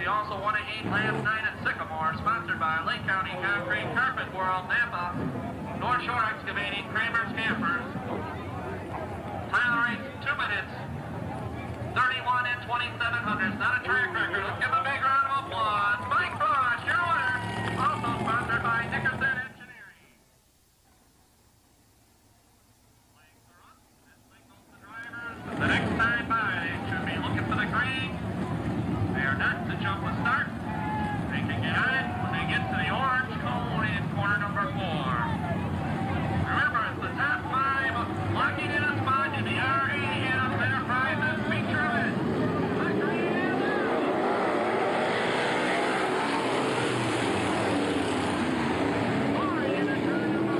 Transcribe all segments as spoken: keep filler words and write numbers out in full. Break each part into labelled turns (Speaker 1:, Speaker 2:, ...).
Speaker 1: He also won a heat last night at Sycamore, sponsored by Lake County Concrete, Carpet World, Napa, North Shore Excavating, Kramer's Campers. Time of the race, two minutes, thirty-one and twenty-seven hundredths. Not a track record. Let's give him a big round of applause. Mike Frost, your winner. Also sponsored by Nickerson Engineering. Flags are up. That signals the drivers. The next time by, they should be looking for the green. They are not to jump a start. They can get on it when they get to the orange cone in corner number four. Remember, it's the top five locking in a spot in the R A M Enterprises feature event. The green is out. Boy, in the turn of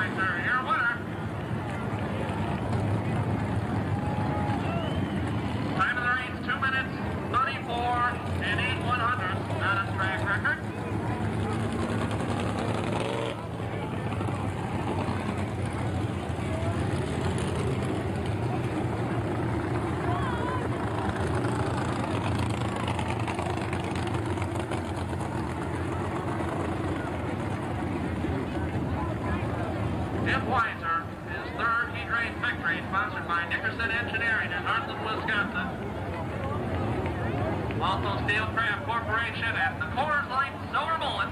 Speaker 1: Budweiser, your winner. Time of the race, two minutes, thirty-four and eight one hundredths, not a track record. Tim Weiser, his third heat race victory, sponsored by Nickerson Engineering in Heartland, Wisconsin. Also Steelcraft Corporation and the Coors Light Silver Bullet.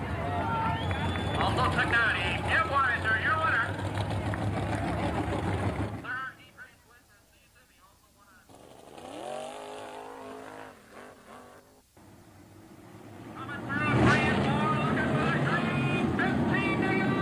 Speaker 1: Also Tecnati, Tim Weiser, your winner. Third heat race win this season. He also won a... Coming through three and four, looking for the green. fifteen to go.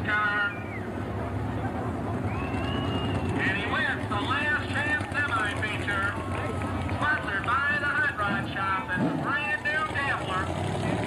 Speaker 1: car. And he wins the Last Chance Semi-Feature, sponsored by the Hot Rod Shop and the brand new Gambler.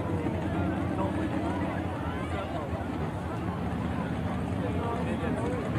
Speaker 2: Thank you.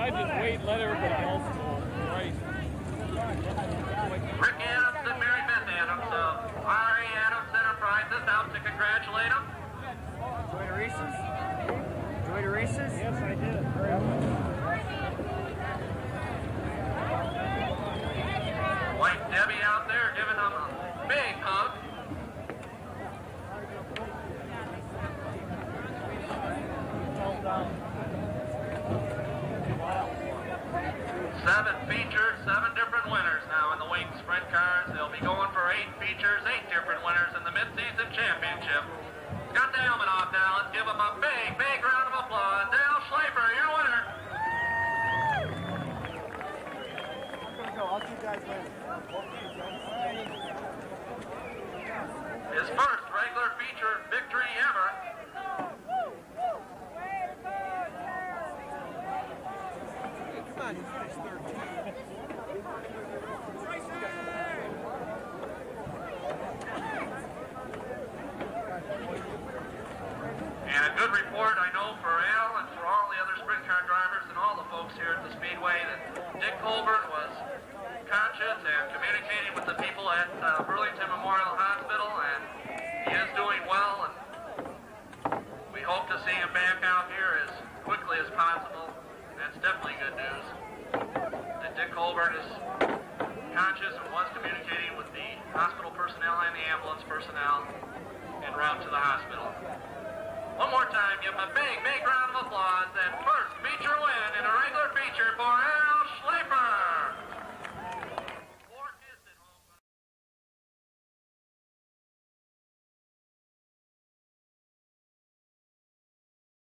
Speaker 2: I just wait and let everybody else go. Right.
Speaker 1: Rick Adams and Mary Beth Adams of R A Adams Enterprises out to congratulate them.
Speaker 3: Enjoy the races? Enjoy the races?
Speaker 2: Yes, I did. Very much.
Speaker 1: White Debbie out there giving them a big hug. Seven features, seven different winners now in the Wing Sprint cars. They'll be going for eight features, eight different winners in the mid-season championship. Got the helmet off now. Let's give him a big, big round of applause. Dale Schleifer, your winner.
Speaker 3: I'll see you guys later.
Speaker 1: His first regular feature victory ever.
Speaker 3: Come on, you finished third.
Speaker 1: And a good report, I know, for Al and for all the other sprint car drivers and all the folks here at the Speedway that Dick Colbert was conscious and communicating with the people at uh, Burlington Memorial Hospital, and he is doing well, and we hope to see him back out here as quickly as possible. That's definitely good news. That Dick Colbert is conscious and was communicating with the hospital personnel and the ambulance personnel en route to the hospital. One more time, give him a big, big round of applause. And first feature win in a regular feature for